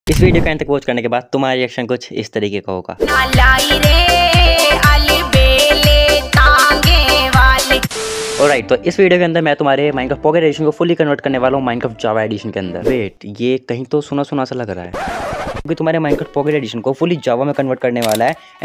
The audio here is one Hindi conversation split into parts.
इस वीडियो का अंत तक वॉच करने के बाद तुम्हारा रिएक्शन कुछ इस तरीके का होगा। ऑलराइट, तो इस वीडियो के अंदर मैं तुम्हारे माइनक्राफ्ट पॉकेट एडिशन को फुली कन्वर्ट करने वाला हूँ माइनक्राफ्ट जावा एडिशन के अंदर। वेट, ये कहीं तो सुना सुना सा लग रहा है क्योंकि तुम्हारे माइनक्राफ्ट पॉकेट एडिशन को फुली जावा में कन्वर्ट करने वाला है।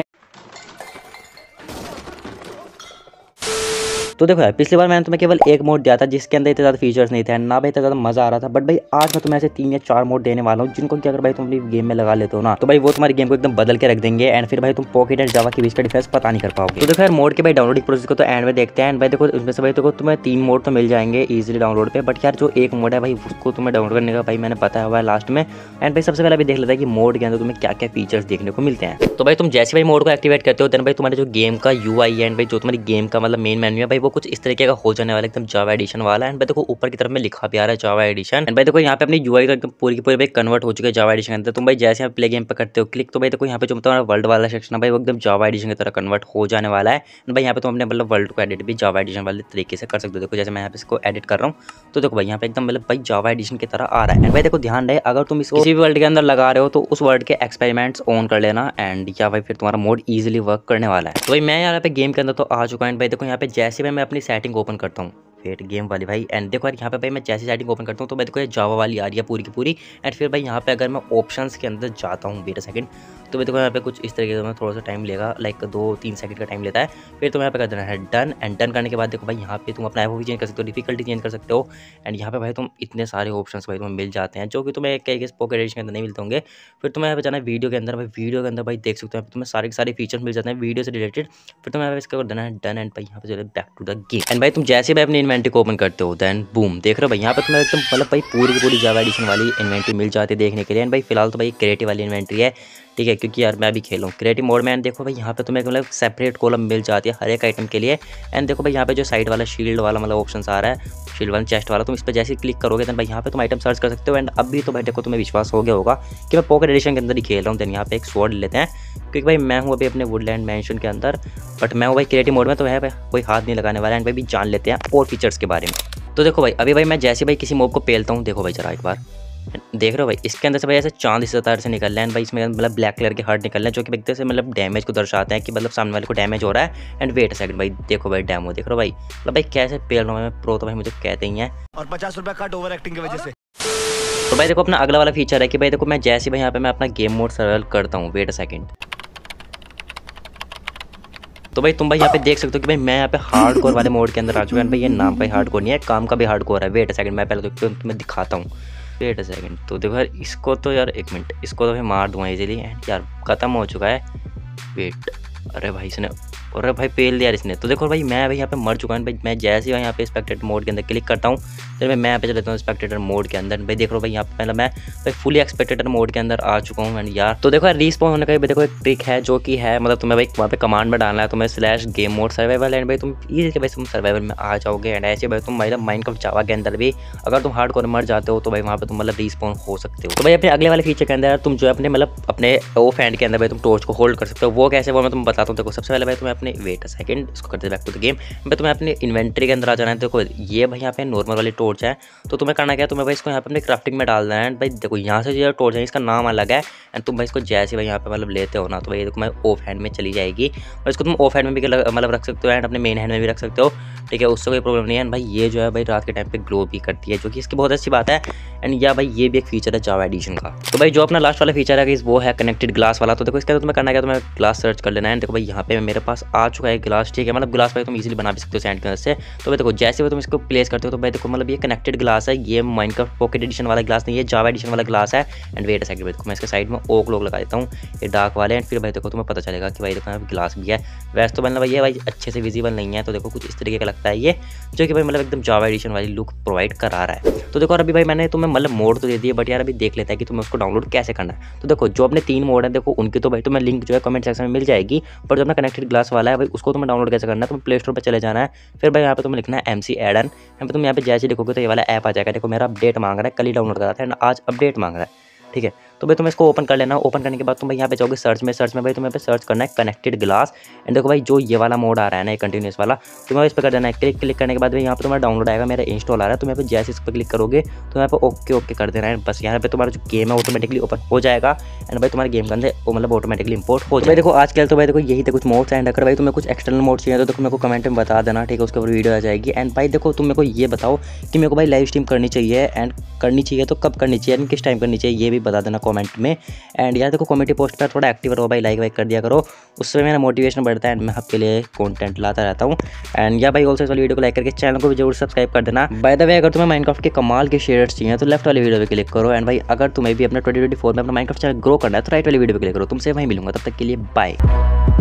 तो देखो यार, पिछली बार मैंने तुम्हें केवल एक मोड दिया था जिसके अंदर इतने ज़्यादा फीचर्स नहीं थे, ना भाई इतना ज़्यादा मज़ा आ रहा था। बट भाई आज मैं तुम्हें ऐसे 3 या 4 मोड देने वाला हूँ जिनको कि अगर भाई तुम अपनी गेम में लगा लेते हो ना, तो भाई वो तुम्हारी गेम को एकदम बदल के रख देंगे। एंड फिर भाई तुम पॉकेट एंड जावा के बीच का डिफरेंस पता नहीं कर पाओगे। तो देखो यार, मोड के भाई डाउनलोडिंग प्रोसेस को तो एंड में देखते हैं। एंड भाई देखो, उसमें से भाई देखो तुम्हें 3 मोड तो मिल जाएंगे इजीली डाउनलोड पे। बट यार जो एक मोड है भाई उसको तुम्हें डाउनलोड करने का भाई मैंने बताया हुआ है लास्ट में। एंड भाई सबसे पहले अभी देख लेता है कि मोड के अंदर तुम्हें क्या क्या फीचर्स देखने को मिलते हैं। तो भाई तुम जैसे भाई मोड को एक्टिवेट करते हो देन भाई तुम्हारे जो गेम का यूआई है एंड भाई जो तुम्हारी गेम का मतलब मेन मेन्यू है भाई वो कुछ इस तरीके का हो जाने वाला है, एकदम जावा एडिशन वाला। एंड भाई देखो ऊपर की तरफ में लिखा भी आ रहा है जावा एडिशन। एंड भाई देखो यहाँ पे अपनी यूआई तो एकदम पूरी की पूरी भाई कन्वर्ट हो चुकी है जावा एडिशन के अंदर। तुम भाई जैसे यहाँ प्ले गेम पे करते हो क्लिक, तो भाई देखो यहाँ पे जो तुम्हारा वर्ल्ड वाला सेक्शन है भाई वो एकदम जावा एडिशन की तरह कन्वर्ट हो जाने वाला है। एंड भाई यहाँ पे तुम अपने मतलब वर्ल्ड को एडिट भी जावा एडिशन वाले तरीके से कर सकते हो। देखो जैसे मैं यहाँ पे इसको एडिट कर रहा हूँ तो देखो भाई यहाँ पे एकदम मतलब भाई जावा एडिशन की तरह आ रहा है। एंड भाई देखो ध्यान रहे, अगर तुम इसको किसी भी वर्ल्ड के अंदर लगा रहे हो तो उस वर्ल्ड के एक्सपेरिमेंट्स ऑन कर लेना। एंड या भाई फिर तुम्हारा मोड इजीली वर्क करने वाला है। तो भाई मैं यहाँ पे गेम के अंदर तो आ चुका है। भाई देखो यहाँ पे जैसे मैं अपनी सेटिंग ओपन करता हूँ, वेट गेम वाली भाई। एंड देखो यार यहाँ पे भाई मैं जैसे सेटिंग ओपन करता हूँ तो भाई देखो ये जावा वाली आ रही है पूरी की पूरी। एंड फिर भाई यहाँ पे अगर मैं ऑप्शंस के अंदर जाता हूँ, वेट अ सेकंड, तो भाई देखो यहाँ पे कुछ इस तरीके से थोड़ा सा टाइम लेगा, लाइक 2-3 सेकंड का टाइम लेता है। फिर तुम्हें यहाँ पे कर देना है डन। एंड डन करने के बाद देखो भाई यहाँ पे तुम अपना एफ भी चेंज कर सकते हो, डिफिकल्टी चेंज कर सकते हो। एंड यहाँ पे भाई तुम इतने सारे ऑप्शन भाई तुम्हें मिल जाते हैं जो कि तुम्हें कई पॉकेट एडिशन के अंदर नहीं मिलते होंगे। फिर तुम्हें यहाँ पे जाना है वीडियो के अंदर। भाई वीडियो के अंदर भाई देख सकते हो तुम्हें सारे के सारे फीचर्स मिल जाते हैं वीडियो से रिलेटेड। फिर तुम्हें यहाँ पे इसका कर देना है डन। एंड भाई यहाँ पे चले back to the game. And भाई तुम जैसे भाई अपनी इन्वेंटरी को ओपन करते हो देन बूम, देख रहे हो भाई यहाँ पे तुम्हें एकदम मतलब भाई पूरी की पूरी जावा एडिशन वाली इन्वेंटरी मिल जाती है देखने के लिए। एंड भाई फिलहाल तो भाई क्रिएटिव वाली इन्वेंटरी है, ठीक है, क्योंकि यार मैं भी खेलूँ क्रिएटिव मोड में। एंड देखो भाई यहाँ पे तुम्हें मतलब सेपरेट कॉलम मिल जाती है हर एक आइटम के लिए। एंड देखो भाई यहाँ पे जो साइड वाला शील्ड वाला मतलब ऑप्शन आ रहा है, शील्ड वाला चेस्ट वाला, तुम इस पर जैसे ही क्लिक करोगे देन भाई यहाँ पे तुम आइटम सर्च कर सकते हो। एंड अभी तो भाई देखो तुम्हें विश्वास हो गया होगा कि मैं पॉकेट एडिशन के अंदर ही खेल रहा हूँ। देन यहाँ पे एक स्वॉर्ड लेते हैं क्योंकि भाई मैं हूँ अभी अपने वुडलैंड मैंशन के अंदर, बट मैं हूँ भाई क्रिएटिव मोड में, तो है भाई कोई हाथ नहीं लगाने वाला। एंड भाई भी जान लेते हैं और फीचर्स के बारे में। तो देखो भाई अभी भाई मैं जैसे भाई किसी मॉब को पेलता हूँ, देखो भाई जरा एक बार देख रहे हो भाई इसके अंदर से भाई ऐसे चांद इस तरह से निकल रहे हैं। भाई इसमें मतलब ब्लैक कलर के हार्ट निकल रहे हैं जो कि देखते से मतलब डैमेज को दर्शाते हैं कि मतलब सामने वाले को डैमेज हो रहा है। एंड वेट सेकंड भाई देखो भाई डेमो देख रहे हो भाई, मतलब भाई कैसे पेल रहा हूँ मैं, प्रो तो भाई मुझे कहते ही हैं। और 50 रुपये कट ओवर एक्टिंग की वजह से। तो भाई देखो अपना अगला वाला फीचर है कि भाई देखो मैं जैसे भाई यहाँ पे मैं अपना गेम मोड सर्वाइवल करता हूँ, वेट सेकंड, तो भाई तुम भाई यहाँ पे देख सकते हो कि भाई मैं यहाँ पे हार्डकोर वाले मोड के अंदर आ चुका है। भाई ये नाम का ही हार्डकोर नहीं है, काम का भी हार्डकोर है। वेट सेकंड मैं पहले तो तुम्हें दिखाता हूँ, वेट सेकंड। तो देखो यार इसको तो यार एक मिनट, इसको तो भाई मार दूंगा इजीली। एंड यार खत्म हो चुका है, वेट, अरे भाई इसने, अरे भाई पेल दिया इसने। तो देखो भाई मैं भाई यहाँ पे मर चुका हूँ। भाई मैं जैसे ही यहाँ पे स्पेक्टेटर मोड के अंदर क्लिक करता हूँ तो मैं यहाँ पे चलता हूँ स्पेक्टेटर मोड के अंदर। भाई देख रहा हूँ भाई यहाँ पे पहले मैं भाई फुली स्पेक्टेटर मोड के अंदर आ चुका हूँ। एंड यार तो देखो यार रीस्पॉन होने का देखो एक ट्रिक है जो कि है मतलब तुम्हें भाई वहाँ पे कमांड में डालना है तुम्हें slash game mode survival. And भाई तुम इजीली भाई तुम सर्वाइवल में आ जाओगे। एंड ऐसे भाई तुम मतलब माइनक्राफ्ट जावा के अंदर भी अगर तुम हार्डकोर मर जाते हो तो भाई वहाँ पे तुम मतलब रीस्पॉन हो सकते हो। तो भाई अपने अगले वाले फीचर के अंदर तुम जो है अपने मतलब अपने ऑफ हैंड के अंदर भाई तुम टॉर्च को होल्ड कर सकते हो। वो कैसे, वो मैं तुम्हें बताता हूँ। देखो सबसे पहले भाई तुम्हें अपने वेट सेकंड इसको करते बैक टू द गेम। भाई तुम्हें अपने इन्वेंटरी के अंदर आ जाना है। देखो ये भाई यहाँ पे नॉर्मल वाली टॉर्च है, तो तुम्हें करना क्या है, तुम्हें भाई इसको यहाँ पे अपने क्राफ्टिंग में डालना है। एंड भाई देखो यहाँ से जो टॉर्च है इसका नाम अलग है। एंड तुम भाई इसको जैसे भाई यहाँ पे मतलब लेते हो ना तो भाई देखो मैं ऑफ हैंड में चली जाएगी। और इसको तुम ऑफ हैंड में भी मतलब रख सकते हो एंड अपने मेन हैंड में भी रख सकते हो, ठीक है, उससे कोई प्रॉब्लम नहीं है। भाई ये जो है भाई रात के टाइम पे ग्लो भी करती है जो कि इसकी बहुत अच्छी बात है। एंड या भाई ये भी एक फीचर है जावा एडिशन का। तो भाई जो अपना लास्ट वाला फीचर है वो है कनेक्टेड ग्लास वाला। तो देखो इसके अंदर तुम्हें करना क्या, तुम्हें ग्लास सर्च कर लेना है। देखो भाई यहाँ पे मेरे पास आ चुका है ग्लास, ठीक है, मतलब ग्लास भाई तुम इजीली बना भी सकते हो सैंड के अंदर से। तो भाई देखो जैसे भी तुम इसको प्लेस करते हो तो भाई देखो मतलब ये कनेक्टेड ग्लास है, ये माइनक्राफ्ट पॉकेट एडिशन वाला ग्लास नहीं है, जावा एडिशन वाला ग्लास है। एंड वेट सेकंड देखो मैं इसके साइड में ओक लोग लगा देता हूँ ये डार्क वाले। एंड फिर भाई देखो तुम्हें पता चलेगा कि भाई देखो यहाँ ग्लास भी है। वैसे तो मतलब भाई ये भाई अच्छे से विजिबल नहीं है, तो देखो कुछ इस तरीके का लगता है ये, जो कि भाई मतलब एकदम जावा एडिशन वाली लुक प्रोवाइड करा रहा है। तो देखो अभी भाई मैंने तुम्हें मतलब मोड तो दे दिए, बट यार अभी देख लेता है कि तुम्हें उसको डाउनलोड कैसे करना है। तो देखो जो अपने 3 मोड है देखो उनकी तो भाई तुम्हें लिंक जो है कमेंट सेक्शन में मिल जाएगी, पर जो अपना कनेक्टेड ग्लास वाला है भाई उसको तुम्हें डाउनलोड कैसे करना है, तुम्हें प्ले स्टोर पर चले जाना है। फिर भाई यहाँ पे तुम्हें लिखना है MC एडन। यहाँ पे तुम यहाँ पे जैसे लिखोगे तो ये वाला ऐप आ जाएगा। देखो मेरा अपडेट मांग रहा है, कल ही डाउनलोड करा था एंड आज अपडेट मांग रहा है, ठीक है। तो भाई तुम्हें इसको ओपन कर लेना। ओपन करने के बाद तुम भाई यहाँ पे जाओगे सर्च में भाई तुम्हें पे सर्च करना है कनेक्टेड ग्लास। एंड देखो भाई जो ये वाला मोड आ रहा है ना, कंटिन्यूस वाला, तुम्हें इस पर कर देना है क्लिक करने के बाद भाई यहाँ पे तुम्हारा डाउनलोड आएगा, मेरा इंस्टॉल आ रहा है। तो यहाँ पे जैसे इस पर क्लिक करोगे तो यहाँ पे ओके कर देना है। बस यहाँ पे तुम्हारा जो गेम है ऑटोमेटिकली ओपन हो जाएगा एंड भाई तुम्हारे गेम के अंदर वो मतलब ऑटोमेटिकली इंपोर्ट हो जाएगा। देखो आजकल तो भाई देखो यही थे कुछ मोड्स एंड अगर भाई तुम्हें कुछ एक्सटर्नल मोड चाहिए तो देखो मेरे को कमेंट में बता देना, ठीक है, उसके ऊपर वीडियो आ जाएगी। एंड भाई देखो तुम मेरे को ये बताओ कि मेरे को भाई लाइव स्ट्रीम करनी चाहिए एंड करनी चाहिए तो कब करनी चाहिए एंड किस टाइम करनी चाहिए, ये भी बता देना कमेंट में। एंड यार देखो कमेंटी पोस्ट पर थोड़ा एक्टिव रहो भाई, लाइक कर दिया करो, उससे मेरा मोटिवेशन बढ़ता है एंड मैं आपके लिए कंटेंट लाता रहता हूँ। एंड या भाई ऑल्सो इस वाली वीडियो को लाइक करके चैनल को भी जरूर सब्सक्राइब कर देना। बाय द वे अगर तुम्हें माइनक्राफ्ट के कमाल के शेयर्स चाहिए तो लेफ्ट वाली वीडियो पे क्लिक करो। एंड भाई अगर तुम्हें भी अपना 2024 में अपना माइनक्राफ्ट चैनल ग्रो करना है तो राइट वाली वीडियो पे क्लिक करो। तुमसे वहीं मिलूंगा, तब तक के लिए बाय।